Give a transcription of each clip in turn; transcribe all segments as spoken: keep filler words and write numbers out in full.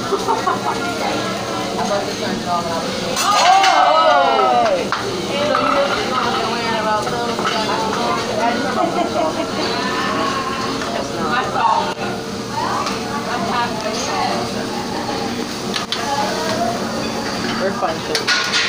must have turned it off when I was doing it. Oh! So you must be wearing about those that I just turned my boots off. That's not. My fault. I'm happy. We're fun too.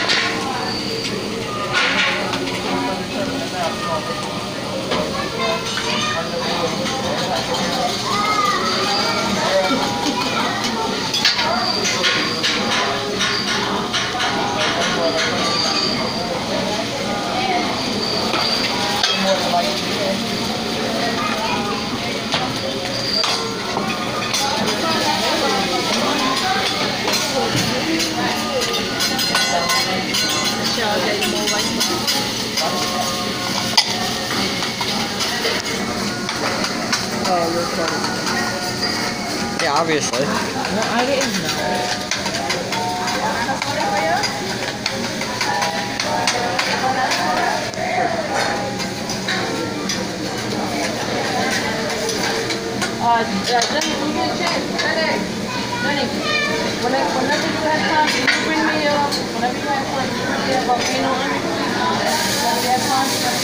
Oh, you're funny. Yeah, obviously. No, I didn't know. Uh, uh, Jenny, can you get a chance? Jenny, Jenny, whenever, whenever you have time, can you bring me, uh, whenever you have time, can you bring me a volcano on me, please? Whenever you have time.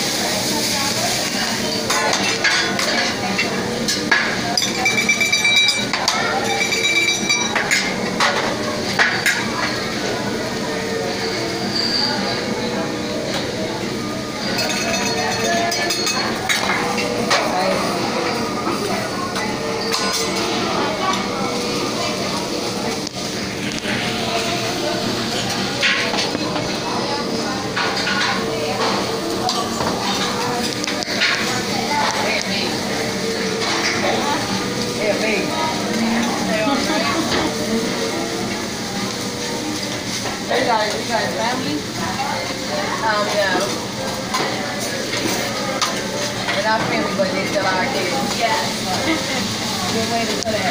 You guys, you guys family? Um, yeah. We're not family, but they still our kids. Yes. Good way to put it.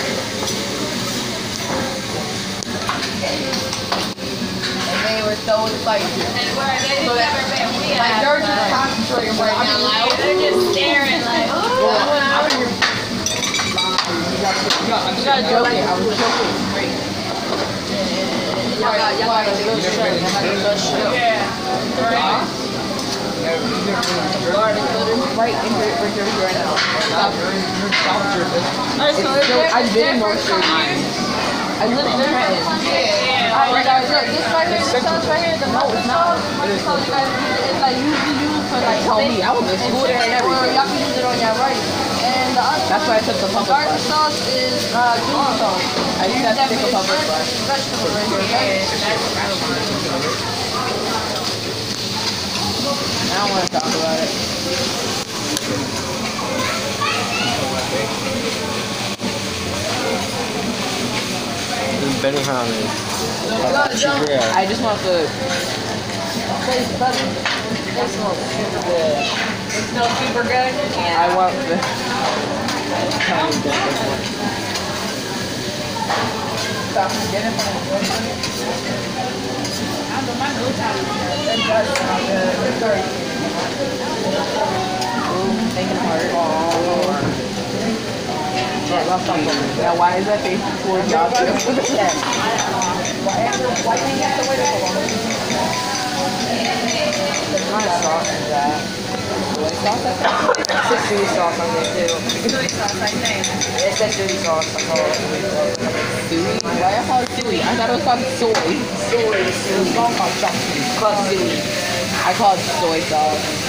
And they were so spicy. And where they so never been. Like, they're just concentrating right now. Like, they're just staring like, oh. You gotta joke it. I was joking. Y'all got, y'all got a little show. Y'all got a little show. Yeah. Right. Right in the refrigerator right now. I didn't know she I live in Trenton. Yeah. Alright guys, look, this right here, this sauce right here, the no, it's not. It's like usually used for like tell me, I was in school there and everything. Y'all can use it on your rice. And the other That's why I took the public garlic bus. sauce is uh, chili sauce. I used to take a public bus. Vegetable right here. I don't want to talk about it. Benihana. I just want food. Tastes better. It smells super good. It smells super good. I want the tiny bit of one. Stop and get it. I know my nose out. It does smell good. It's very Ooh, making it hard. Now, why is that face towards y'all? Why can't you have to wait so long? There's not sauce in that. Soy sauce, I think? It's a chili sauce on there, too. Soy sauce, I think. It's a chili sauce. I call it chili sauce. Suey? Why I call it chili? I thought it was called soy. Soy. It was called chili. It's called chili. I call it soy sauce.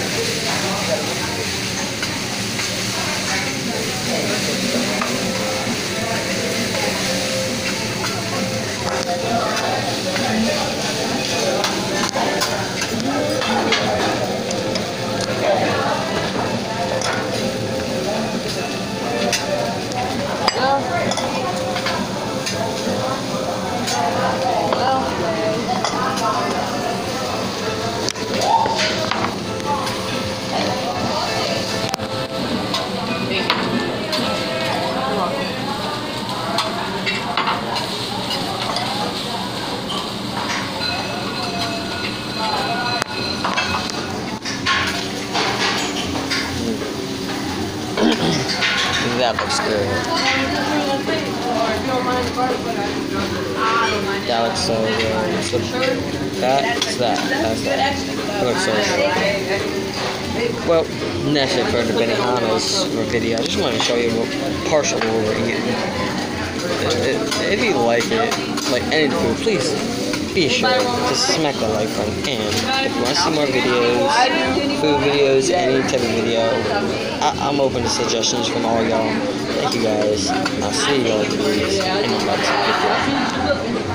That looks good. That looks so good. It's the, that's that. That's that. That looks so good. Well, that's it for the Benihana's video. I just wanted to show you what partial what we're eating. If you like it, like any food, please be sure to smack the like button. And if you want to see more videos, food videos, any type of video, I I'm open to suggestions from all y'all. Thank you guys. I'll see y'all in the next video.